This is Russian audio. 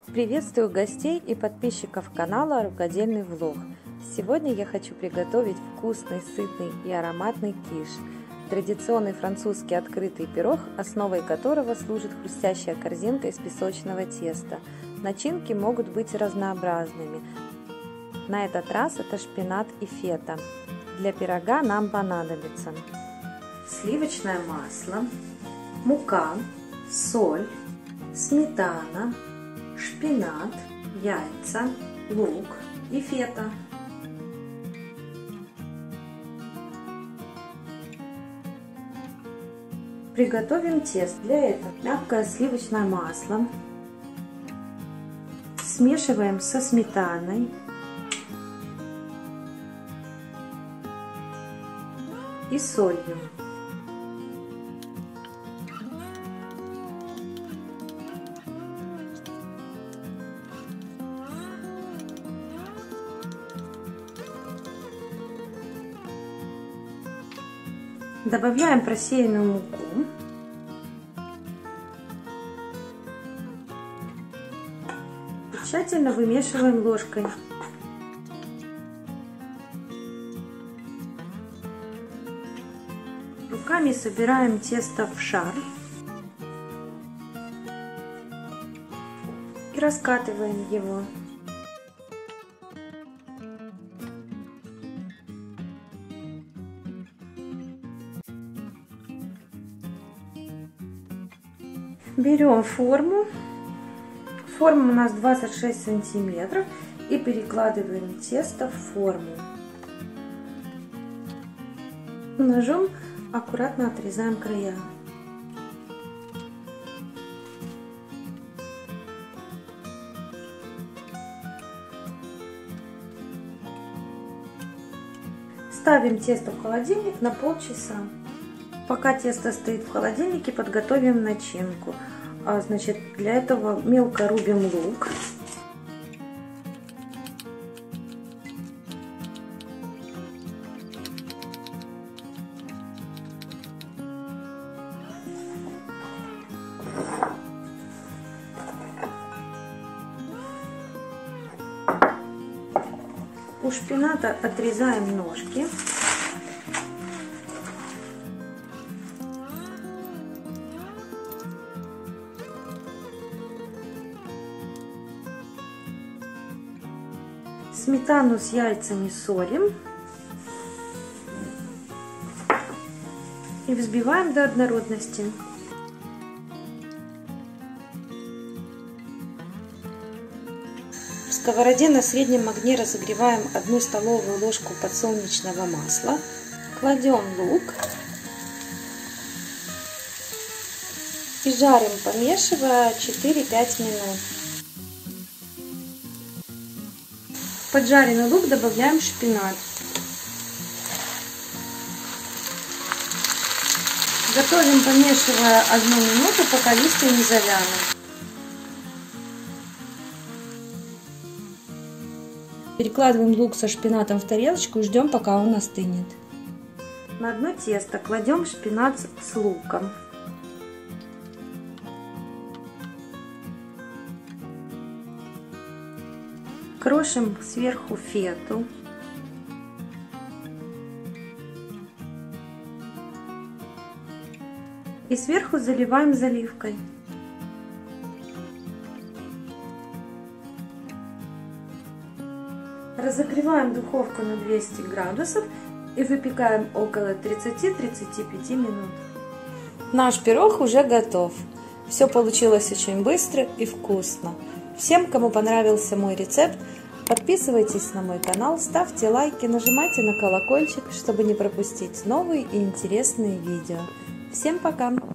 Приветствую гостей и подписчиков канала Рукодельный влог. Сегодня я хочу приготовить вкусный, сытный и ароматный киш. Традиционный французский открытый пирог, основой которого служит хрустящая корзинка из песочного теста. Начинки могут быть разнообразными. На этот раз это шпинат и фета. Для пирога нам понадобится сливочное масло, мука, соль, сметана, шпинат, яйца, лук и фета. Приготовим тесто. Для этого мягкое сливочное масло смешиваем со сметаной и солью. Добавляем просеянную муку. И тщательно вымешиваем ложкой. Руками собираем тесто в шар и раскатываем его. Берем форму. Форма у нас 26 сантиметров и перекладываем тесто в форму. Ножом аккуратно отрезаем края. Ставим тесто в холодильник на полчаса. Пока тесто стоит в холодильнике, подготовим начинку. Значит, для этого мелко рубим лук. У шпината отрезаем ножки. Сметану с яйцами солим и взбиваем до однородности. В сковороде на среднем огне разогреваем 1 столовую ложку подсолнечного масла, кладем лук и жарим, помешивая 4-5 минут. В поджаренный лук добавляем шпинат. Готовим, помешивая 1 минуту, пока листья не завянут. Перекладываем лук со шпинатом в тарелочку и ждем, пока он остынет. На дно теста кладем шпинат с луком. Крошим сверху фету. И сверху заливаем заливкой. Разогреваем духовку на 200 градусов и выпекаем около 30-35 минут. Наш пирог уже готов. Все получилось очень быстро и вкусно. Всем, кому понравился мой рецепт, подписывайтесь на мой канал, ставьте лайки, нажимайте на колокольчик, чтобы не пропустить новые и интересные видео. Всем пока!